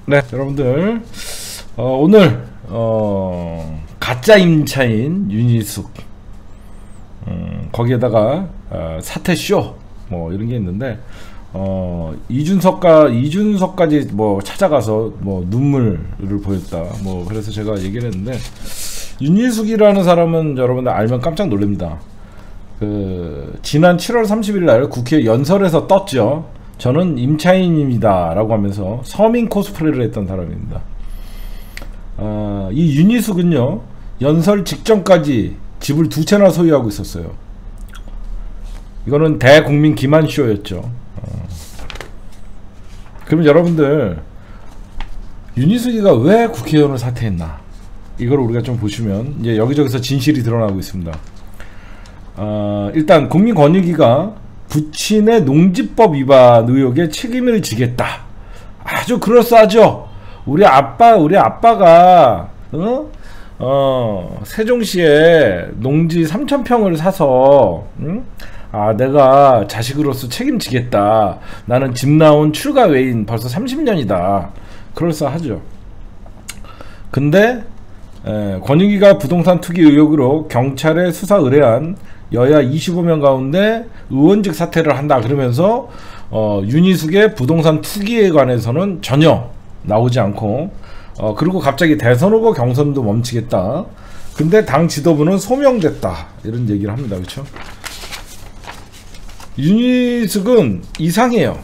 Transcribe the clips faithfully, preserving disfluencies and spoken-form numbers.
네, 여러분들 어, 오늘 어, 가짜 임차인 윤희숙 음, 거기에다가 어, 사퇴쇼 뭐 이런 게 있는데 어, 이준석과 이준석까지 뭐 찾아가서 뭐 눈물을 보였다. 뭐 그래서 제가 얘기를 했는데 윤희숙이라는 사람은 여러분들 알면 깜짝 놀랍니다. 그 지난 칠월 삼십일 날 국회 연설에서 떴죠. 저는 임차인입니다 라고 하면서 서민 코스프레를 했던 사람입니다. 어, 이 윤희숙은요 연설 직전까지 집을 두 채나 소유하고 있었어요. 이거는 대국민 기만쇼였죠. 어. 그러면 여러분들 윤희숙이가 왜 국회의원을 사퇴했나, 이걸 우리가 좀 보시면 이제 여기저기서 진실이 드러나고 있습니다. 어, 일단 국민권익위가 부친의 농지법 위반 의혹에 책임을 지겠다. 아주 그럴싸하죠. 우리 아빠, 우리 아빠가 어? 어, 세종시에 농지 삼천 평을 사서 응? 아, 내가 자식으로서 책임지겠다. 나는 집 나온 출가 외인 벌써 삼십 년이다. 그럴싸하죠. 근데 에, 권익위가 부동산 투기 의혹으로 경찰에 수사 의뢰한 여야 이십오 명 가운데 의원직 사퇴를 한다 그러면서 어, 윤희숙의 부동산 투기에 관해서는 전혀 나오지 않고 어, 그리고 갑자기 대선 후보 경선도 멈추겠다. 근데 당 지도부는 소명됐다 이런 얘기를 합니다. 그렇죠? 윤희숙은 이상해요.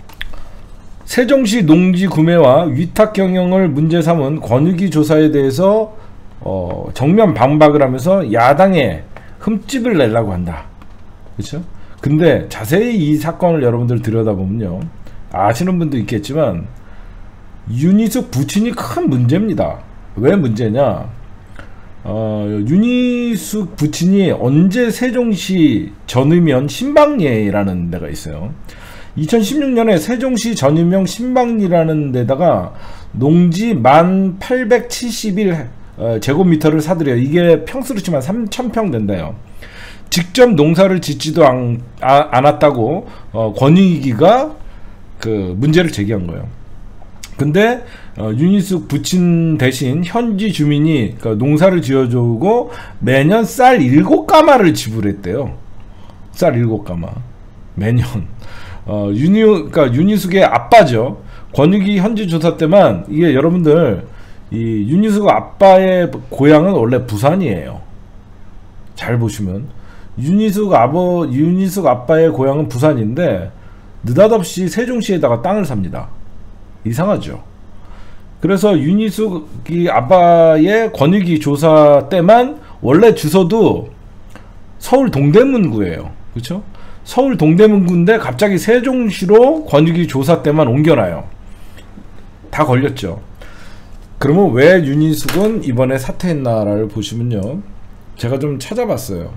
세종시 농지 구매와 위탁 경영을 문제 삼은 권익위 조사에 대해서 어, 정면 반박을 하면서 야당에 흠집을 내려고 한다. 그렇죠? 근데 자세히 이 사건을 여러분들 들여다보면요, 아시는 분도 있겠지만 윤희숙 부친이 큰 문제입니다. 왜 문제냐? 어, 윤희숙 부친이 언제 세종시 전의면 신방리라는 데가 있어요. 이천십육 년에 세종시 전의면 신방리라는 데다가 농지 만 팔백칠십일 어, 제곱미터를 사들여요. 이게 평수로 치면 삼천 평 된다요. 직접 농사를 짓지도 않, 아, 않았다고 어, 권익위가 그 문제를 제기한 거예요. 근데 어, 윤희숙 부친 대신 현지 주민이 그 농사를 지어주고 매년 쌀 일곱 가마를 지불했대요. 쌀 일곱 가마 매년. 어, 윤희, 그러니까 윤희숙의 아빠죠. 권익위 현지 조사 때만 이게 여러분들 이 윤희숙 아빠의 고향은 원래 부산이에요. 잘 보시면 윤희숙 아버 윤희숙 아빠의 고향은 부산인데 느닷없이 세종시에다가 땅을 삽니다. 이상하죠. 그래서 윤희숙이 아빠의 권익위 조사 때만 원래 주소도 서울 동대문구예요. 그렇죠? 서울 동대문구인데 갑자기 세종시로 권익위 조사 때만 옮겨놔요. 다 걸렸죠. 그러면 왜 윤희숙은 이번에 사퇴했나를 보시면요, 제가 좀 찾아봤어요.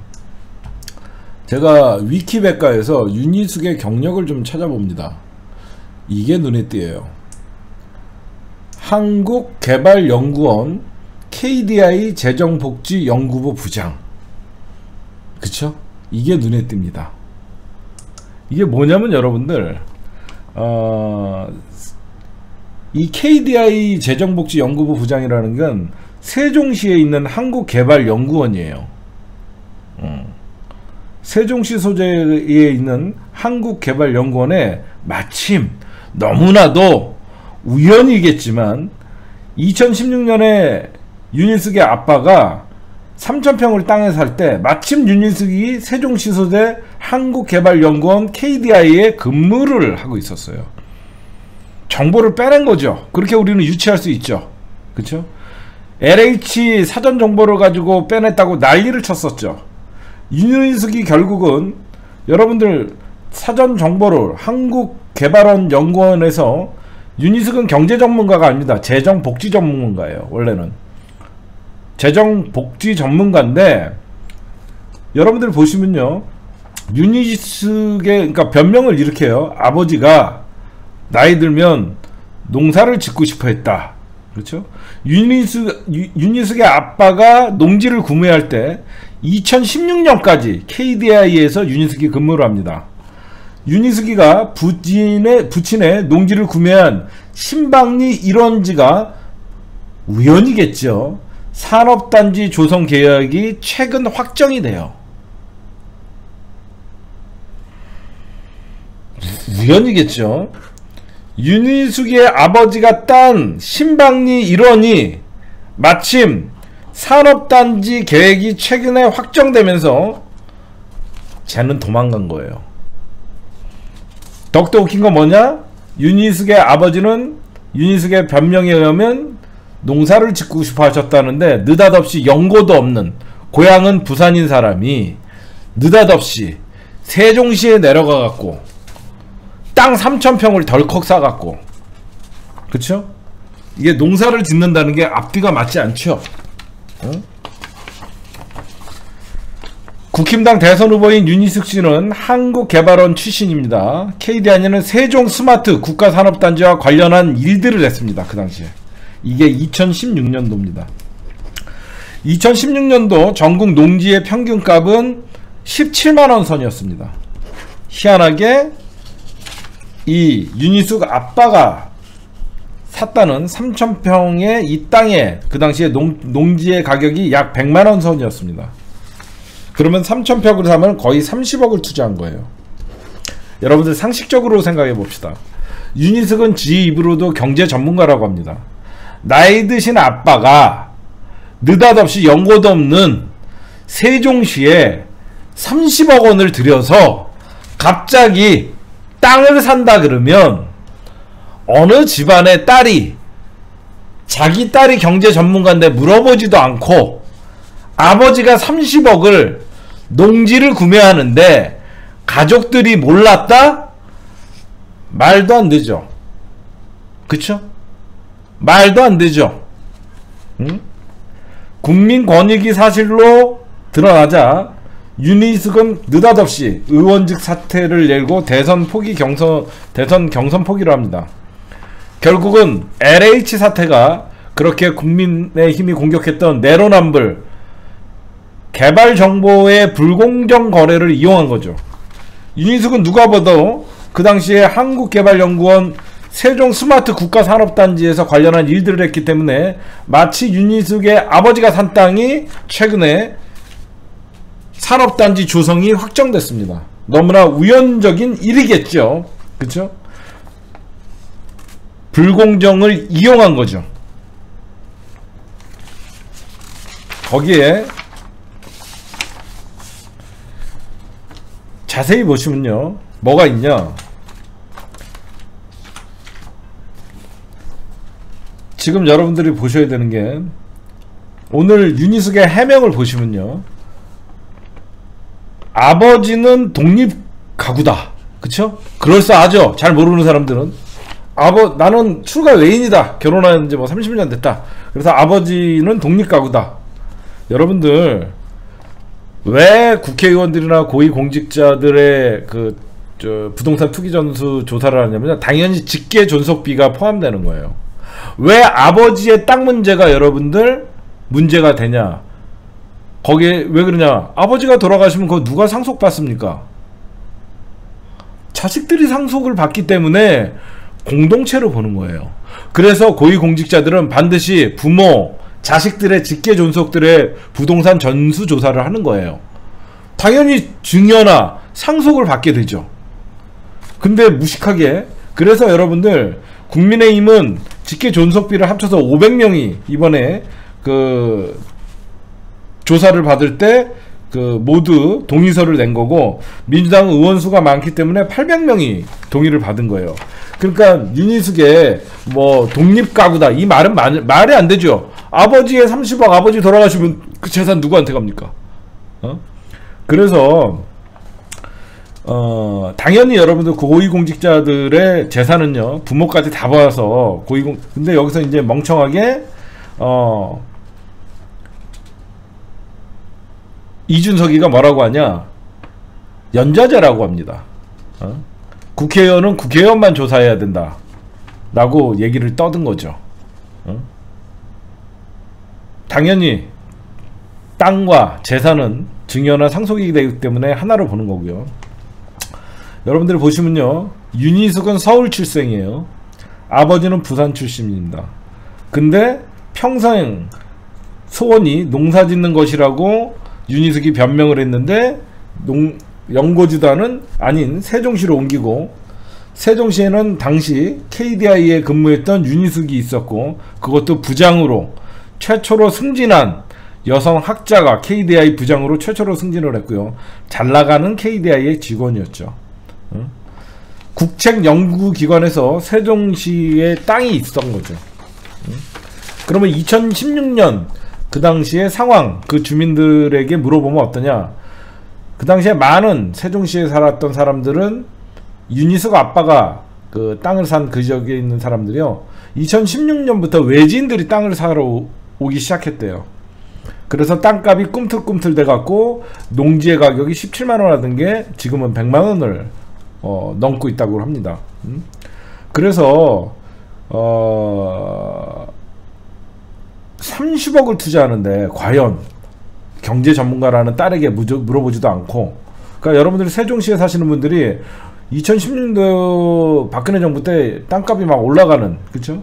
제가 위키백과에서 윤희숙의 경력을 좀 찾아봅니다. 이게 눈에 띄어요. 한국개발연구원 케이디아이 재정복지연구부 부장. 그쵸? 이게 눈에 띕니다. 이게 뭐냐면 여러분들 어... 이 케이디아이 재정복지연구부 부장이라는 건 세종시에 있는 한국개발연구원이에요. 음. 세종시 소재에 있는 한국개발연구원에 마침 너무나도 우연이겠지만 이천십육 년에 윤희숙의 아빠가 삼천 평을 땅에 살 때 마침 윤희숙이 세종시 소재 한국개발연구원 케이디아이에 근무를 하고 있었어요. 정보를 빼낸 거죠. 그렇게 우리는 유추할 수 있죠. 그쵸? 엘에이치 사전 정보를 가지고 빼냈다고 난리를 쳤었죠. 윤희숙이 결국은 여러분들 사전 정보를 한국개발원 연구원에서, 윤희숙은 경제 전문가가 아닙니다. 재정 복지 전문가예요. 원래는 재정 복지 전문가인데 여러분들 보시면요, 윤희숙의 그러니까 변명을 이렇게 해요. 아버지가 나이 들면 농사를 짓고 싶어 했다. 그렇죠? 윤희숙, 윤희숙의 아빠가 농지를 구매할 때 이천십육 년까지 케이디아이에서 윤희숙이 근무를 합니다. 윤희숙이가 부친의, 부친의 농지를 구매한 신방리 일원지가 우연이겠죠. 산업단지 조성 계획이 최근 확정이 돼요. 우연이겠죠. 윤희숙의 아버지가 딴 신방리 일원이 마침 산업단지 계획이 최근에 확정되면서 쟤는 도망간 거예요. 더욱더 웃긴 건 뭐냐? 윤희숙의 아버지는 윤희숙의 변명에 의하면 농사를 짓고 싶어 하셨다는데 느닷없이 연고도 없는, 고향은 부산인 사람이 느닷없이 세종시에 내려가 갖고 땅 삼천 평을 덜컥 사갖고, 그쵸? 이게 농사를 짓는다는 게 앞뒤가 맞지 않죠? 응? 국힘당 대선 후보인 윤희숙 씨는 한국개발원 출신입니다. 케이디아니는 세종 스마트 국가산업단지와 관련한 일들을 했습니다. 그 당시에. 이게 이천십육 년도입니다. 이천십육 년도 전국 농지의 평균값은 십칠만 원 선이었습니다. 희한하게 이 윤희숙 아빠가 샀다는 삼천 평의 이 땅에 그 당시에 농, 농지의 가격이 약 백만 원 선이었습니다. 그러면 삼천 평을 사면 거의 삼십억을 투자한 거예요. 여러분들 상식적으로 생각해 봅시다. 윤희숙은 지 입으로도 경제 전문가라고 합니다. 나이 드신 아빠가 느닷없이 연고도 없는 세종시에 삼십억 원을 들여서 갑자기 땅을 산다 그러면 어느 집안의 딸이, 자기 딸이 경제 전문가인데 물어보지도 않고 아버지가 삼십억을 농지를 구매하는데 가족들이 몰랐다? 말도 안 되죠. 그쵸? 말도 안 되죠. 응? 국민권익이 사실로 드러나자 윤희숙은 느닷없이 의원직 사퇴를 내고 대선 포기 경선, 대선 경선 포기를 합니다. 결국은 엘에이치 사태가 그렇게 국민의힘이 공격했던 내로남불, 개발정보의 불공정 거래를 이용한 거죠. 윤희숙은 누가 봐도 그 당시에 한국개발연구원 세종 스마트 국가산업단지에서 관련한 일들을 했기 때문에 마치 윤희숙의 아버지가 산 땅이 최근에 산업단지 조성이 확정됐습니다. 너무나 우연적인 일이겠죠. 그쵸? 불공정을 이용한 거죠. 거기에 자세히 보시면요, 뭐가 있냐, 지금 여러분들이 보셔야 되는 게, 오늘 윤희숙의 해명을 보시면요, 아버지는 독립가구다, 그쵸? 그럴싸하죠. 잘 모르는 사람들은. 아버 나는 출가 외인이다, 결혼한 지 뭐 삼십 년 됐다, 그래서 아버지는 독립가구다. 여러분들, 왜 국회의원들이나 고위공직자들의 그 저 부동산 투기 전수 조사를 하냐면 당연히 직계 존속비가 포함되는 거예요. 왜 아버지의 땅 문제가 여러분들 문제가 되냐? 거기에 왜 그러냐? 아버지가 돌아가시면 그거 누가 상속받습니까? 자식들이 상속을 받기 때문에 공동체로 보는 거예요. 그래서 고위공직자들은 반드시 부모, 자식들의 직계 존속들의 부동산 전수 조사를 하는 거예요. 당연히 증여나 상속을 받게 되죠. 근데 무식하게, 그래서 여러분들 국민의힘은 직계 존속비를 합쳐서 오백 명이 이번에 그 조사를 받을 때 그 모두 동의서를 낸 거고, 민주당 의원 수가 많기 때문에 팔백 명이 동의를 받은 거예요. 그러니까 윤희숙의 뭐 독립가구다 이 말은 말, 말이 안 되죠. 아버지의 삼십억, 아버지 돌아가시면 그 재산 누구한테 갑니까? 어? 그래서 어 당연히 여러분들 고위공직자들의 재산은요, 부모까지 다 봐서 고위공, 근데 여기서 이제 멍청하게 어 이준석이가 뭐라고 하냐, 연좌제라고 합니다. 어? 국회의원은 국회의원만 조사해야 된다 라고 얘기를 떠든 거죠. 어? 당연히 땅과 재산은 증여나 상속이기 때문에 하나로 보는 거고요. 여러분들 보시면요, 윤희숙은 서울 출생이에요. 아버지는 부산 출신입니다. 근데 평생 소원이 농사 짓는 것이라고 윤희숙이 변명을 했는데 농, 연고지단은 아닌 세종시로 옮기고, 세종시에는 당시 케이디아이에 근무했던 윤희숙이 있었고, 그것도 부장으로 최초로 승진한 여성 학자가 케이디아이 부장으로 최초로 승진을 했고요. 잘나가는 케이디아이의 직원이었죠. 응? 국책연구기관에서 세종시에 땅이 있었던 거죠. 응? 그러면 이천십육 년 그 당시의 상황, 그 주민들에게 물어보면 어떠냐? 그 당시에 많은 세종시에 살았던 사람들은 윤희숙 아빠가 그 땅을 산 그 지역에 있는 사람들이요, 이천십육 년부터 외지인들이 땅을 사러 오기 시작했대요. 그래서 땅값이 꿈틀꿈틀 돼갖고 농지의 가격이 십칠만 원 하던 게 지금은 백만 원을 어, 넘고 있다고 합니다. 음? 그래서 어, 삼십억을 투자하는데 과연 경제 전문가라는 딸에게 물어보지도 않고, 그러니까 여러분들이 세종시에 사시는 분들이 이천십육 년도 박근혜 정부 때 땅값이 막 올라가는, 그쵸?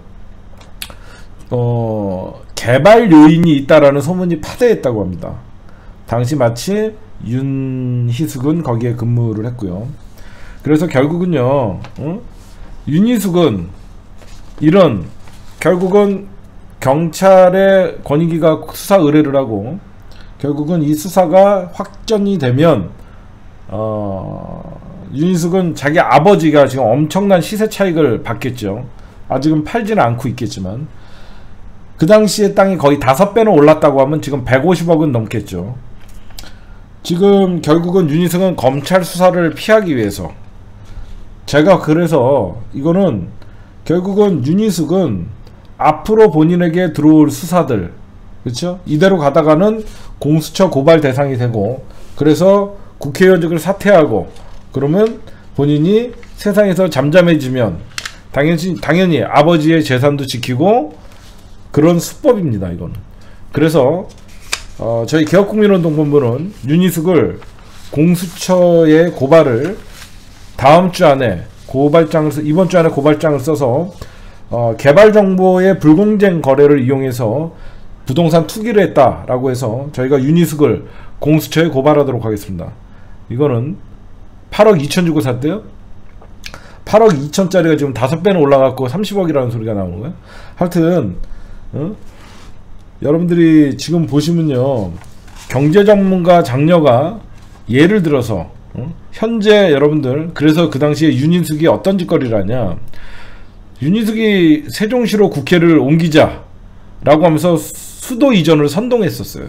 어, 개발 요인이 있다라는 소문이 파대했다고 합니다. 당시 마치 윤희숙은 거기에 근무를 했고요. 그래서 결국은요, 어? 윤희숙은 이런, 결국은 경찰의 권익위가 수사 의뢰를 하고, 결국은 이 수사가 확정이 되면 어, 윤희숙은 자기 아버지가 지금 엄청난 시세 차익을 받겠죠. 아직은 팔지는 않고 있겠지만, 그 당시에 땅이 거의 다섯 배는 올랐다고 하면 지금 백오십억은 넘겠죠. 지금 결국은 윤희숙은 검찰 수사를 피하기 위해서, 제가 그래서 이거는 결국은 윤희숙은 앞으로 본인에게 들어올 수사들, 그렇죠? 이대로 가다가는 공수처 고발 대상이 되고, 그래서 국회의원직을 사퇴하고, 그러면 본인이 세상에서 잠잠해지면 당연히 당연히 아버지의 재산도 지키고, 그런 수법입니다, 이거는. 그래서 어, 저희 개혁국민운동본부는 윤희숙을 공수처에 고발을 다음 주 안에 고발장을 써, 이번 주 안에 고발장을 써서 어, 개발정보의 불공정 거래를 이용해서 부동산 투기를 했다라고 해서 저희가 윤희숙을 공수처에 고발하도록 하겠습니다. 이거는 팔억 이천 주고 샀대요. 팔억 이천짜리가 지금 다섯 배는 올라갔고 삼십억이라는 소리가 나오는 거예요. 하여튼 어? 여러분들이 지금 보시면요, 경제전문가 장녀가 예를 들어서 어? 현재 여러분들, 그래서 그 당시에 윤희숙이 어떤 짓거리를 하냐, 윤희숙이 세종시로 국회를 옮기자 라고 하면서 수도 이전을 선동했었어요.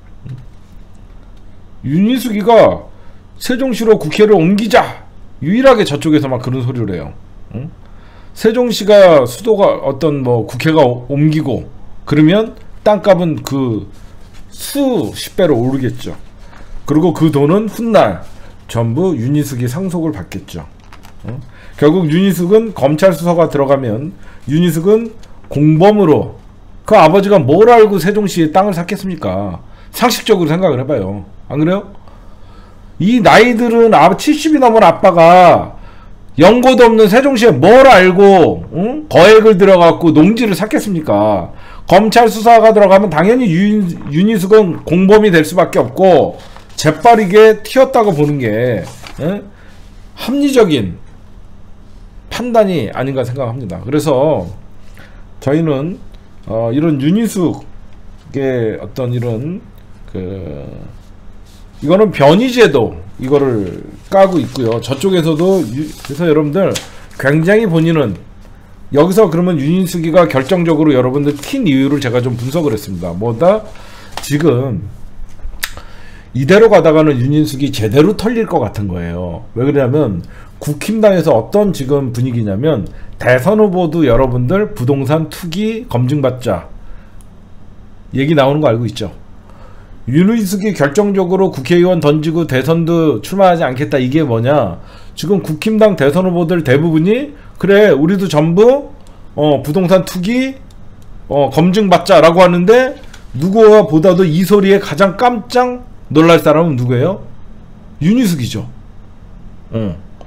윤희숙이가 세종시로 국회를 옮기자, 유일하게 저쪽에서 막 그런 소리를 해요. 응? 세종시가 수도가 어떤 뭐 국회가 옮기고 그러면 땅값은 그 수십 배로 오르겠죠. 그리고 그 돈은 훗날 전부 윤희숙이 상속을 받겠죠. 응? 결국 윤희숙은 검찰 수사가 들어가면 윤희숙은 공범으로, 그 아버지가 뭘 알고 세종시에 땅을 샀겠습니까? 상식적으로 생각을 해봐요. 안 그래요? 이 나이들은 아, 칠십이 넘은 아빠가 연고도 없는 세종시에 뭘 알고 응? 거액을 들어갖고 농지를 샀겠습니까? 검찰 수사가 들어가면 당연히 윤, 윤희숙은 공범이 될 수밖에 없고 재빠르게 튀었다고 보는 게 응? 합리적인 판단이 아닌가 생각합니다. 그래서 저희는 어, 이런 윤희숙의 어떤 이런 그 이거는 변이제도 이거를 까고 있고요. 저쪽에서도 유, 그래서 여러분들 굉장히 본인은 여기서 그러면 윤희숙이가 결정적으로 여러분들 튄 이유를 제가 좀 분석을 했습니다. 뭐다? 지금 이대로 가다가는 윤희숙이 제대로 털릴 것 같은 거예요. 왜 그러냐면 국힘당에서 어떤 지금 분위기냐면 대선 후보도 여러분들 부동산 투기 검증받자 얘기 나오는 거 알고 있죠? 윤희숙이 결정적으로 국회의원 던지고 대선도 출마하지 않겠다, 이게 뭐냐, 지금 국힘당 대선 후보들 대부분이 그래 우리도 전부 어, 부동산 투기 어, 검증받자 라고 하는데, 누구와 보다도 이 소리에 가장 깜짝 놀랄 사람은 누구예요? 윤희숙이죠. 어.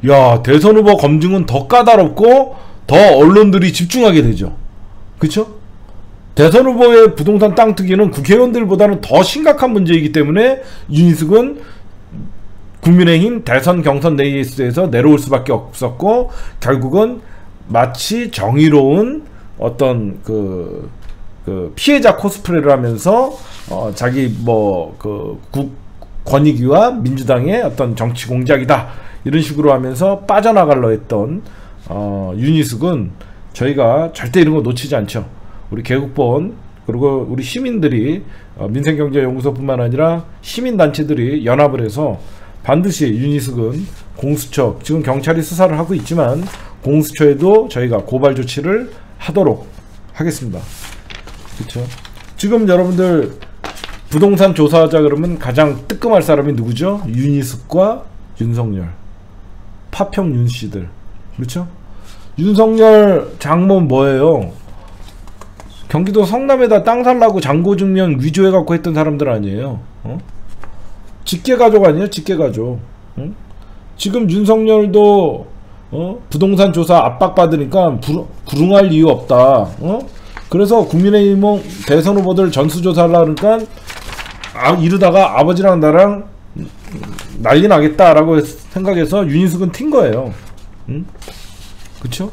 야, 대선 후보 검증은 더 까다롭고 더 언론들이 집중하게 되죠. 그쵸? 대선 후보의 부동산 땅 투기는 국회의원들보다는 더 심각한 문제이기 때문에 윤희숙은 국민의힘 대선 경선 레이스에서 내려올 수밖에 없었고, 결국은 마치 정의로운 어떤 그, 그 피해자 코스프레를 하면서 어 자기 뭐 그 권익위와 민주당의 어떤 정치 공작이다 이런 식으로 하면서 빠져나가려 했던 어 윤희숙은 저희가 절대 이런 거 놓치지 않죠. 우리 개국본 그리고 우리 시민들이 어 민생경제연구소뿐만 아니라 시민단체들이 연합을 해서 반드시 윤희숙은 공수처, 지금 경찰이 수사를 하고 있지만 공수처에도 저희가 고발 조치를 하도록 하겠습니다. 그렇죠? 지금 여러분들 부동산 조사하자 그러면 가장 뜨끔할 사람이 누구죠? 윤희숙과 윤석열, 파평 윤씨들. 그렇죠? 윤석열 장모는 뭐예요? 경기도 성남에다 땅 살라고 잔고증명 위조해갖고 했던 사람들 아니에요? 어? 직계가족 아니에요? 직계가족. 응? 지금 윤석열도 어? 부동산 조사 압박받으니까 부르, 부릉할 이유 없다. 어? 그래서 국민의힘 대선 후보들 전수조사를 하니까 아, 이러다가 아버지랑 나랑 난리 나겠다라고 생각해서 윤희숙은 튄 거예요. 응? 그쵸?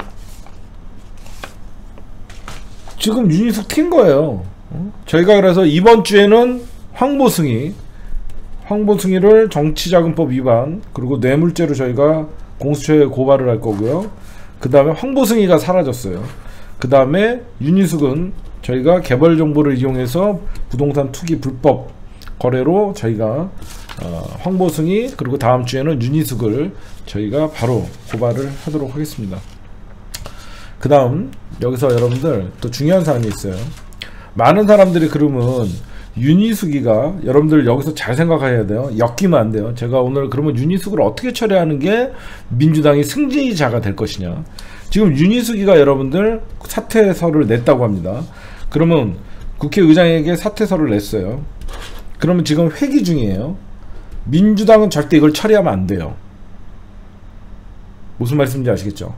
지금 윤희숙 튄 거예요. 어? 저희가 그래서 이번 주에는 황보승이 황보승이를 정치자금법 위반 그리고 뇌물죄로 저희가 공수처에 고발을 할 거고요. 그 다음에 황보승이가 사라졌어요. 그 다음에 윤희숙은 저희가 개발 정보를 이용해서 부동산 투기 불법 거래로 저희가 어, 황보승이 그리고 다음 주에는 윤희숙을 저희가 바로 고발을 하도록 하겠습니다. 그 다음 여기서 여러분들 또 중요한 사안이 있어요. 많은 사람들이 그러면 윤희숙이가 여러분들 여기서 잘 생각해야 돼요. 엮이면 안 돼요. 제가 오늘 그러면 윤희숙을 어떻게 처리하는 게 민주당이 승리자가 될 것이냐. 지금 윤희숙이가 여러분들 사퇴서를 냈다고 합니다. 그러면 국회의장에게 사퇴서를 냈어요. 그러면 지금 회기 중이에요. 민주당은 절대 이걸 처리하면 안 돼요. 무슨 말씀인지 아시겠죠?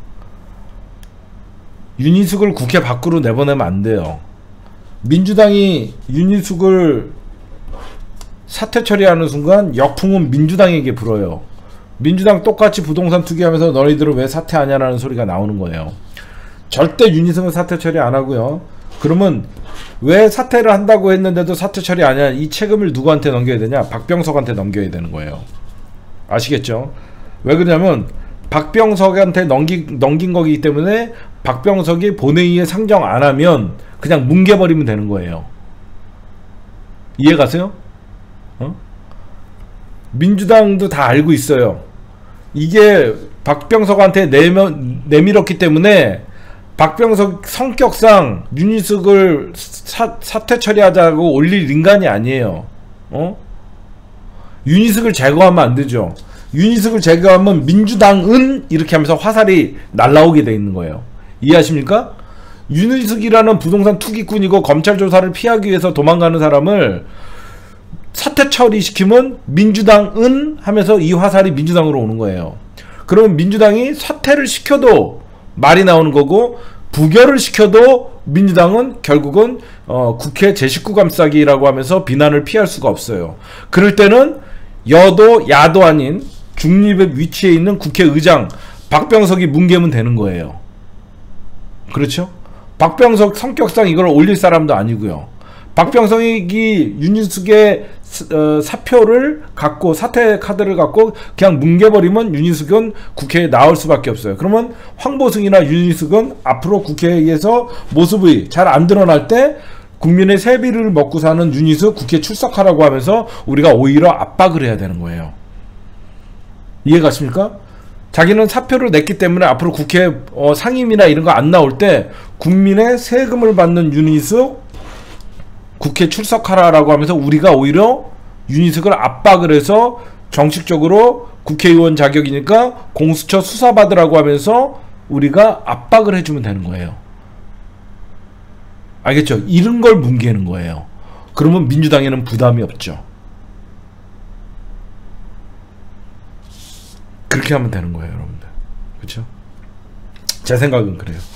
윤희숙을 국회 밖으로 내보내면 안 돼요. 민주당이 윤희숙을 사퇴 처리하는 순간 역풍은 민주당에게 불어요. 민주당 똑같이 부동산 투기하면서 너희들은 왜 사퇴하냐라는 소리가 나오는 거예요. 절대 윤희숙은 사퇴 처리 안 하고요. 그러면 왜 사퇴를 한다고 했는데도 사퇴 처리 안 하냐, 이 책임을 누구한테 넘겨야 되냐? 박병석한테 넘겨야 되는 거예요. 아시겠죠? 왜 그러냐면 박병석한테 넘긴, 넘긴 거기 때문에 박병석이 본회의에 상정 안 하면 그냥 뭉개버리면 되는 거예요. 이해 가세요? 어? 민주당도 다 알고 있어요. 이게 박병석한테 내며, 내밀었기 때문에 박병석 성격상 윤희숙을 사, 사퇴 처리하자고 올릴 인간이 아니에요. 어? 윤희숙을 제거하면 안 되죠. 윤희숙을 제거하면 민주당은 이렇게 하면서 화살이 날라오게 돼 있는 거예요. 이해하십니까? 윤희숙이라는 부동산 투기꾼이고 검찰 조사를 피하기 위해서 도망가는 사람을 사퇴 처리시키면 민주당은 하면서 이 화살이 민주당으로 오는 거예요. 그러면 민주당이 사퇴를 시켜도 말이 나오는 거고 부결을 시켜도 민주당은 결국은 어, 국회 제식구 감싸기라고 하면서 비난을 피할 수가 없어요. 그럴 때는 여도 야도 아닌 중립의 위치에 있는 국회의장 박병석이 뭉개면 되는 거예요. 그렇죠? 박병석 성격상 이걸 올릴 사람도 아니고요. 박병석이 윤희숙의 어, 사표를 갖고 사퇴 카드를 갖고 그냥 뭉개버리면 윤희숙은 국회에 나올 수밖에 없어요. 그러면 황보승이나 윤희숙은 앞으로 국회에서 모습이 잘 안 드러날 때 국민의 세비를 먹고 사는 윤희숙 국회 출석하라고 하면서 우리가 오히려 압박을 해야 되는 거예요. 이해가십니까? 자기는 사표를 냈기 때문에 앞으로 국회 어, 상임이나 이런 거 안 나올 때 국민의 세금을 받는 윤희숙 국회 출석하라라고 하면서 우리가 오히려 윤희숙을 압박을 해서 정식적으로 국회의원 자격이니까 공수처 수사받으라고 하면서 우리가 압박을 해주면 되는 거예요. 알겠죠? 이런 걸 뭉개는 거예요. 그러면 민주당에는 부담이 없죠. 그렇게 하면 되는 거예요, 여러분들. 그렇죠? 제 생각은 그래요.